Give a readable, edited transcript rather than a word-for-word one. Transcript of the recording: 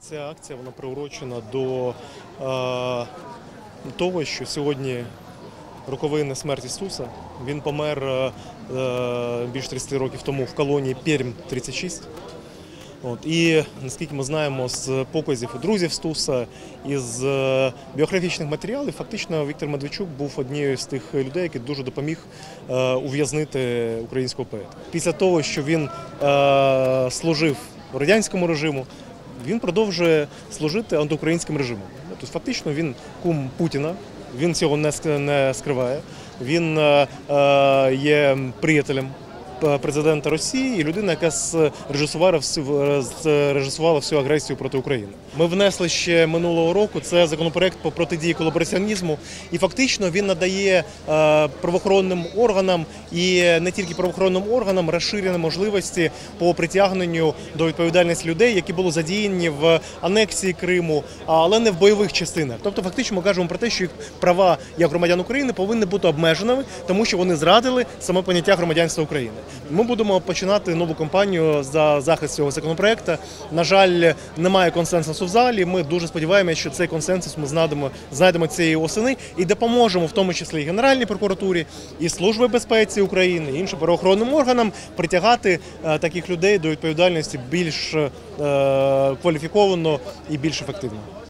Ця акція вона приурочена до того, що сьогодні роковини смерті Стуса. Він помер більше 30 років тому в колонії Пермь-36. І, наскільки ми знаємо, з показів друзів Стуса, із біографічних матеріалів, фактично Віктор Медведчук був однією з тих людей, який дуже допоміг ув'язнити українського поета. Після того, що він служив радянському режиму, він продовжує служити антиукраїнським режимом. Тобто, фактично він кум Путіна, він цього не скриває, він є приятелем президента Росії і людина, яка зрежисувала всю агресію проти України. Ми внесли ще минулого року, це законопроект по протидії колабораціонізму, і фактично він надає правоохоронним органам і не тільки правоохоронним органам розширені можливості по притягненню до відповідальності людей, які були задіяні в анексії Криму, але не в бойових частинах. Тобто фактично ми кажемо про те, що їх права як громадян України повинні бути обмеженими, тому що вони зрадили саме поняття громадянства України. Ми будемо починати нову кампанію за захист цього законопроекту. На жаль, немає консенсусу в залі. Ми дуже сподіваємося, що цей консенсус ми знайдемо цієї осени і допоможемо, в тому числі і Генеральній прокуратурі, і Службі безпеки України, і іншим правоохоронним органам притягати таких людей до відповідальності більш кваліфіковано і більш ефективно.